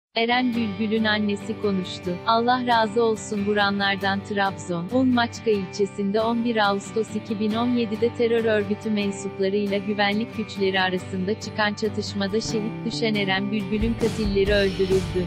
Eren Bülbül'ün annesi konuştu. Allah razı olsun vuranlardan. Trabzon, Unmaçka ilçesinde 11 Ağustos 2017'de terör örgütü mensuplarıyla güvenlik güçleri arasında çıkan çatışmada şehit düşen Eren Bülbül'ün katilleri öldürüldü.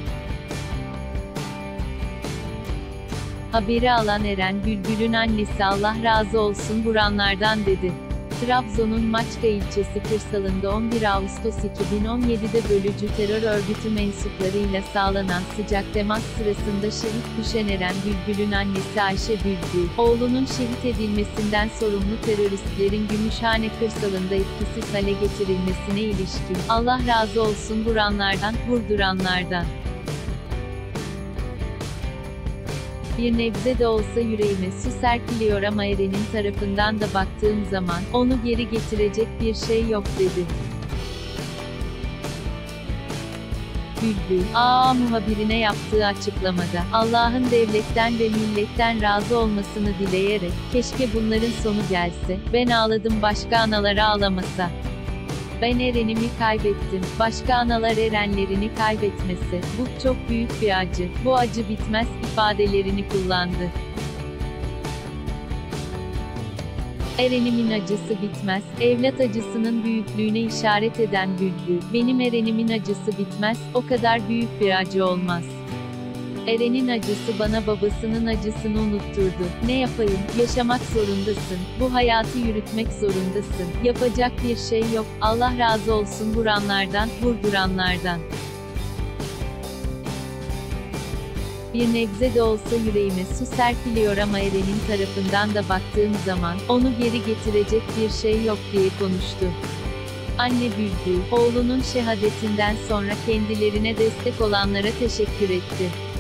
Haberi alan Eren Bülbül'ün annesi Allah razı olsun vuranlardan dedi. Trabzon'un Maçka ilçesi kırsalında 11 Ağustos 2017'de bölücü terör örgütü mensuplarıyla sağlanan sıcak temas sırasında şehit düşen Eren Bülbül'ün annesi Ayşe Bülbül, oğlunun şehit edilmesinden sorumlu teröristlerin Gümüşhane kırsalında etkisiz hale getirilmesine ilişkin, Allah razı olsun vuranlardan, vurduranlardan. Bir nebze de olsa yüreğime su serpiliyor ama Eren'in tarafından da baktığım zaman, onu geri getirecek bir şey yok dedi. Bülbül, muhabirine yaptığı açıklamada, Allah'ın devletten ve milletten razı olmasını dileyerek, keşke bunların sonu gelse, ben ağladım başka analar ağlamasa. Ben Eren'imi kaybettim, başka analar Erenlerini kaybetmesi, bu çok büyük bir acı, bu acı bitmez, ifadelerini kullandı. Eren'imin acısı bitmez, evlat acısının büyüklüğüne işaret eden Bülbül, benim Eren'imin acısı bitmez, o kadar büyük bir acı olmaz. Eren'in acısı bana babasının acısını unutturdu. Ne yapayım, yaşamak zorundasın, bu hayatı yürütmek zorundasın, yapacak bir şey yok, Allah razı olsun vuranlardan, vurduranlardan. Bir nebze de olsa yüreğime su serpiliyor ama Eren'in tarafından da baktığım zaman, onu geri getirecek bir şey yok diye konuştu. Anne Bülbül, oğlunun şehadetinden sonra kendilerine destek olanlara teşekkür etti.